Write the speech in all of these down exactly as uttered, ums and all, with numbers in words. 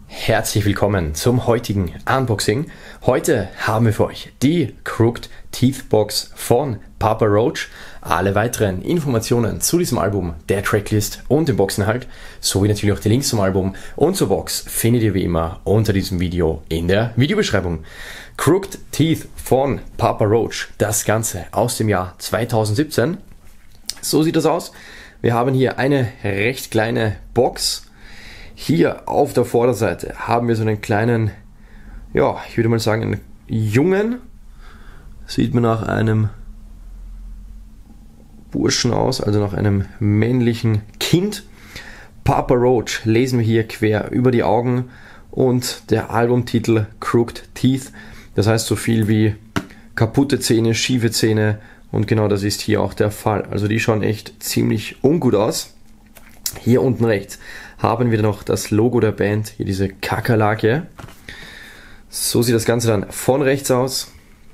Herzlich willkommen zum heutigen Unboxing. Heute haben wir für euch die Crooked Teeth Box von Papa Roach. Alle weiteren Informationen zu diesem Album, der Tracklist und dem Boxinhalt, sowie natürlich auch die Links zum Album und zur Box findet ihr wie immer unter diesem Video in der Videobeschreibung. Crooked Teeth von Papa Roach, das Ganze aus dem Jahr zweitausendsiebzehn. So sieht das aus. Wir haben hier eine recht kleine Box. Hier auf der Vorderseite haben wir so einen kleinen, ja, ich würde mal sagen, einen Jungen. Sieht man nach einem Burschen aus, also nach einem männlichen Kind. Papa Roach lesen wir hier quer über die Augen und der Albumtitel Crooked Teeth. Das heißt so viel wie kaputte Zähne, schiefe Zähne, und genau das ist hier auch der Fall. Also die schauen echt ziemlich ungut aus. Hier unten rechts haben wir noch das Logo der Band, hier diese Kakerlake. So sieht das Ganze dann von rechts aus,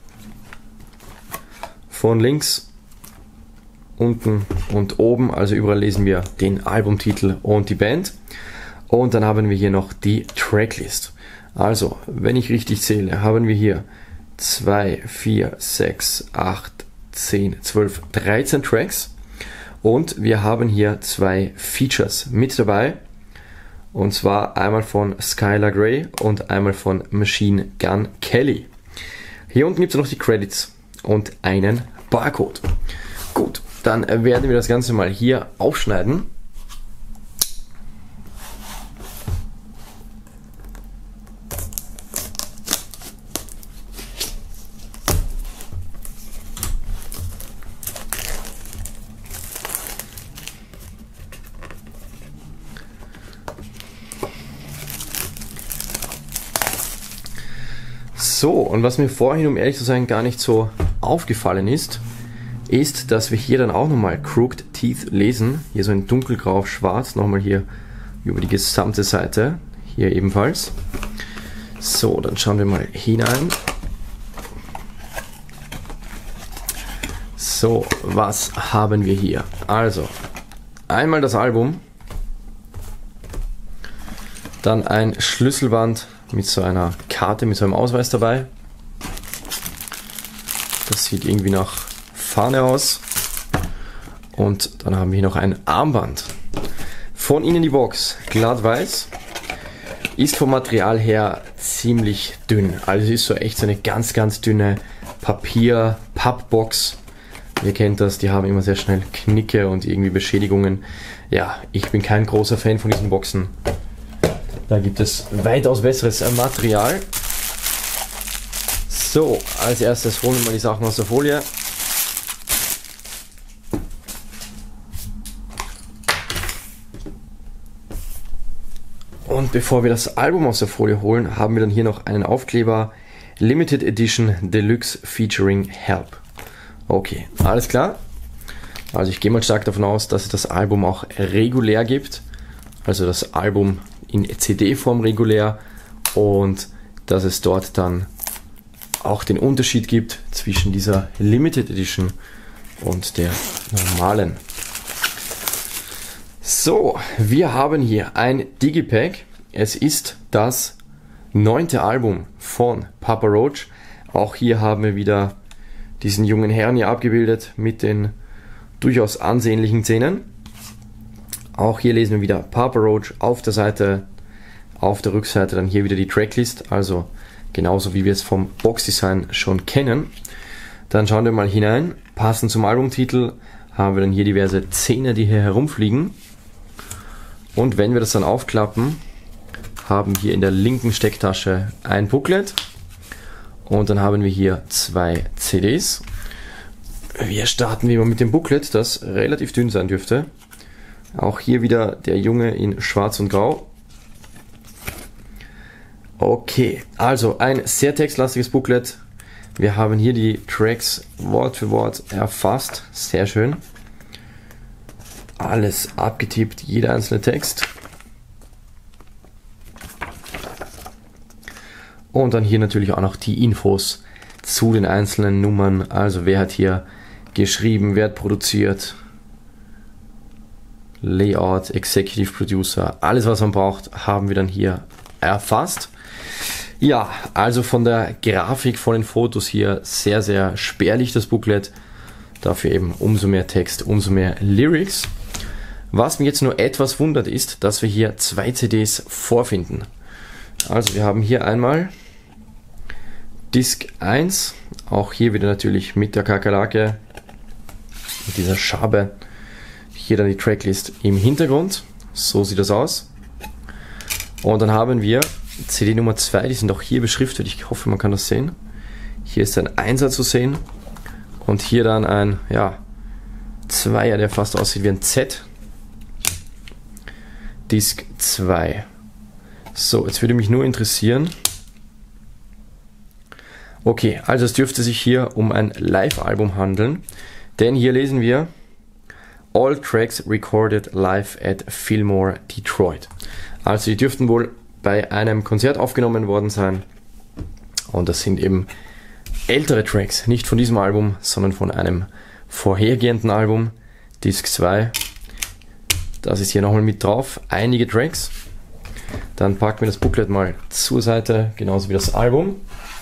von links, unten und oben, also überall lesen wir den Albumtitel und die Band. Und dann haben wir hier noch die Tracklist. Also, wenn ich richtig zähle, haben wir hier zwei, vier, sechs, acht, zehn, zwölf, dreizehn Tracks. Und wir haben hier zwei Features mit dabei. Und zwar einmal von Skylar Grey und einmal von Machine Gun Kelly. Hier unten gibt es noch die Credits und einen Barcode. Gut, dann werden wir das Ganze mal hier aufschneiden. So, und was mir vorhin, um ehrlich zu sein, gar nicht so aufgefallen ist, ist, dass wir hier dann auch nochmal Crooked Teeth lesen. Hier so in dunkelgrau auf schwarz, nochmal hier über die gesamte Seite, hier ebenfalls. So, dann schauen wir mal hinein. So, was haben wir hier? Also, einmal das Album, dann ein Schlüsselband mit so einer Karte, mit so einem Ausweis dabei. Das sieht irgendwie nach Fahne aus. Und dann haben wir hier noch ein Armband. Von innen die Box, glatt weiß. Ist vom Material her ziemlich dünn. Also es ist so echt so eine ganz, ganz dünne Papier-Pappbox. Ihr kennt das, die haben immer sehr schnell Knicke und irgendwie Beschädigungen. Ja, ich bin kein großer Fan von diesen Boxen. Da gibt es weitaus besseres Material. So, als erstes holen wir mal die Sachen aus der Folie. Und bevor wir das Album aus der Folie holen, haben wir dann hier noch einen Aufkleber Limited Edition Deluxe featuring Help. Okay, alles klar. Also ich gehe mal stark davon aus, dass es das Album auch regulär gibt. Also das Album in C D-Form regulär, und dass es dort dann auch den Unterschied gibt zwischen dieser Limited Edition und der normalen. So, wir haben hier ein Digipack. Es ist das neunte Album von Papa Roach. Auch hier haben wir wieder diesen jungen Herrn hier abgebildet mit den durchaus ansehnlichen Zähnen. Auch hier lesen wir wieder Papa Roach auf der Seite, auf der Rückseite dann hier wieder die Tracklist, also genauso wie wir es vom Boxdesign schon kennen. Dann schauen wir mal hinein. Passend zum Albumtitel haben wir dann hier diverse Zähne, die hier herumfliegen. Und wenn wir das dann aufklappen, haben wir hier in der linken Stecktasche ein Booklet. Und dann haben wir hier zwei C Ds. Wir starten wie immer mit dem Booklet, das relativ dünn sein dürfte. Auch hier wieder der Junge in Schwarz und Grau. Okay, also ein sehr textlastiges Booklet. Wir haben hier die Tracks Wort für Wort erfasst. Sehr schön. Alles abgetippt, jeder einzelne Text. Und dann hier natürlich auch noch die Infos zu den einzelnen Nummern. Also wer hat hier geschrieben, wer hat produziert, Layout, Executive Producer, alles was man braucht, haben wir dann hier erfasst. Ja, also von der Grafik, von den Fotos hier sehr, sehr spärlich das Booklet. Dafür eben umso mehr Text, umso mehr Lyrics. Was mich jetzt nur etwas wundert ist, dass wir hier zwei C Ds vorfinden. Also wir haben hier einmal Disc eins, auch hier wieder natürlich mit der Kakerlake, mit dieser Schabe. Hier dann die Tracklist im Hintergrund, so sieht das aus. Und dann haben wir C D Nummer zwei, die sind auch hier beschriftet, ich hoffe man kann das sehen. Hier ist ein Einser zu sehen und hier dann ein ja, Zweier, der fast aussieht wie ein Z. Disc zwei. So, jetzt würde mich nur interessieren. Okay, also es dürfte sich hier um ein Live-Album handeln, denn hier lesen wir All Tracks recorded live at Fillmore, Detroit. Also die dürften wohl bei einem Konzert aufgenommen worden sein und das sind eben ältere Tracks, nicht von diesem Album, sondern von einem vorhergehenden Album, Disc zwei. Das ist hier nochmal mit drauf, einige Tracks. Dann packen wir das Booklet mal zur Seite, genauso wie das Album.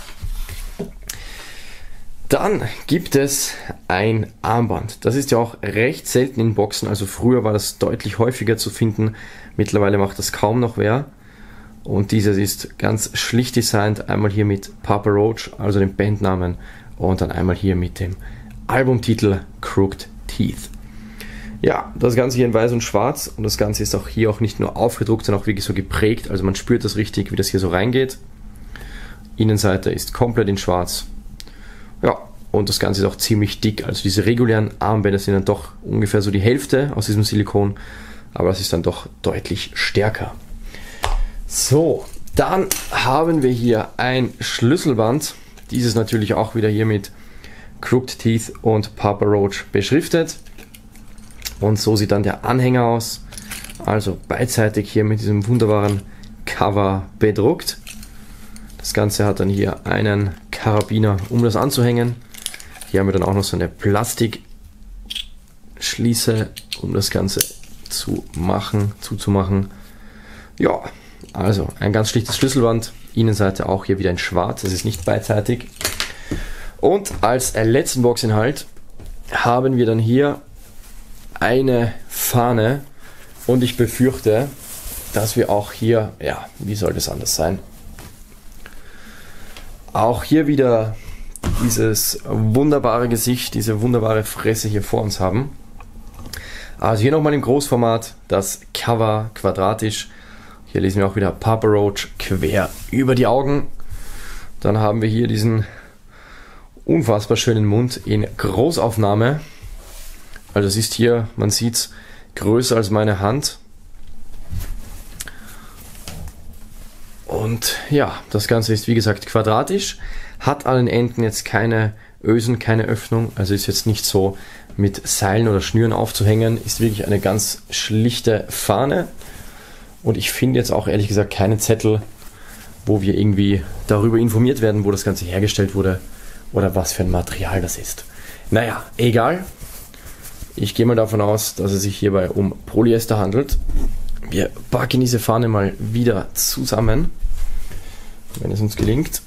Dann gibt es ein Armband. Das ist ja auch recht selten in Boxen, also früher war das deutlich häufiger zu finden. Mittlerweile macht das kaum noch wer. Und dieses ist ganz schlicht designt, einmal hier mit Papa Roach, also dem Bandnamen, und dann einmal hier mit dem Albumtitel Crooked Teeth. Ja, das Ganze hier in weiß und schwarz und das Ganze ist auch hier auch nicht nur aufgedruckt, sondern auch wirklich so geprägt, also man spürt das richtig, wie das hier so reingeht. Innenseite ist komplett in schwarz. Ja, und das Ganze ist auch ziemlich dick, also diese regulären Armbänder sind dann doch ungefähr so die Hälfte aus diesem Silikon, aber es ist dann doch deutlich stärker. So, dann haben wir hier ein Schlüsselband, dieses natürlich auch wieder hier mit Crooked Teeth und Papa Roach beschriftet. Und so sieht dann der Anhänger aus, also beidseitig hier mit diesem wunderbaren Cover bedruckt. Das Ganze hat dann hier einen Karabiner, um das anzuhängen. Hier haben wir dann auch noch so eine Plastikschließe, um das Ganze zu machen, zuzumachen. Ja, also ein ganz schlichtes Schlüsselband. Innenseite auch hier wieder in schwarz, das ist nicht beidseitig. Und als letzten Boxinhalt haben wir dann hier eine Fahne und ich befürchte, dass wir auch hier, ja, wie soll das anders sein? Auch hier wieder dieses wunderbare Gesicht, diese wunderbare Fresse hier vor uns haben. Also hier nochmal im Großformat, das Cover quadratisch. Hier lesen wir auch wieder Papa Roach quer über die Augen. Dann haben wir hier diesen unfassbar schönen Mund in Großaufnahme. Also es ist hier, man sieht es, größer als meine Hand. Und ja, das Ganze ist wie gesagt quadratisch, hat an den Enden jetzt keine Ösen, keine Öffnung, also ist jetzt nicht so mit Seilen oder Schnüren aufzuhängen, ist wirklich eine ganz schlichte Fahne. Und ich finde jetzt auch ehrlich gesagt keinen Zettel, wo wir irgendwie darüber informiert werden, wo das Ganze hergestellt wurde oder was für ein Material das ist. Naja, egal. Ich gehe mal davon aus, dass es sich hierbei um Polyester handelt. Wir packen diese Fahne mal wieder zusammen, wenn es uns gelingt.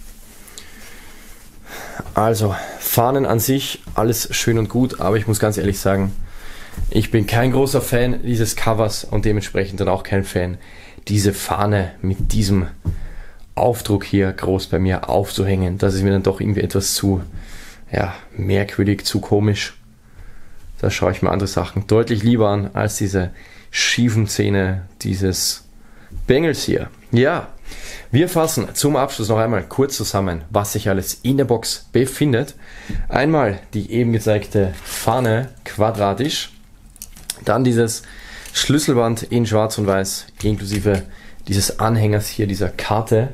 Also, Fahnen an sich, alles schön und gut, aber ich muss ganz ehrlich sagen, ich bin kein großer Fan dieses Covers und dementsprechend dann auch kein Fan, diese Fahne mit diesem Aufdruck hier groß bei mir aufzuhängen. Das ist mir dann doch irgendwie etwas zu ja, merkwürdig, zu komisch. Da schaue ich mir andere Sachen deutlich lieber an als diese schiefen Zähne dieses Bengels hier. Ja, wir fassen zum Abschluss noch einmal kurz zusammen, was sich alles in der Box befindet. Einmal die eben gezeigte Fahne quadratisch, dann dieses Schlüsselband in schwarz und weiß, inklusive dieses Anhängers hier, dieser Karte,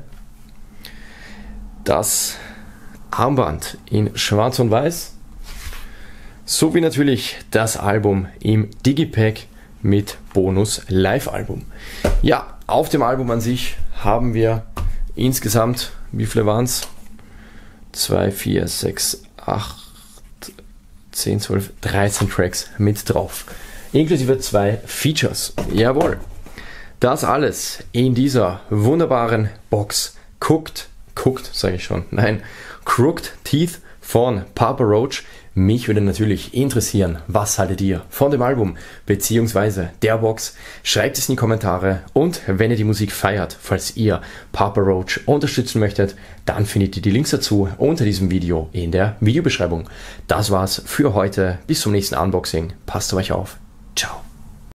das Armband in schwarz und weiß, sowie natürlich das Album im Digipack mit Bonus Live-Album. Ja, auf dem Album an sich haben wir insgesamt, wie viele waren es? zwei, vier, sechs, acht, zehn, zwölf, dreizehn Tracks mit drauf. Inklusive zwei Features. Jawohl. Das alles in dieser wunderbaren Box. Cooked, cooked sage ich schon, nein, Crooked Teeth von Papa Roach. Mich würde natürlich interessieren, was haltet ihr von dem Album bzw. der Box? Schreibt es in die Kommentare und wenn ihr die Musik feiert, falls ihr Papa Roach unterstützen möchtet, dann findet ihr die Links dazu unter diesem Video in der Videobeschreibung. Das war's für heute. Bis zum nächsten Unboxing. Passt auf euch auf.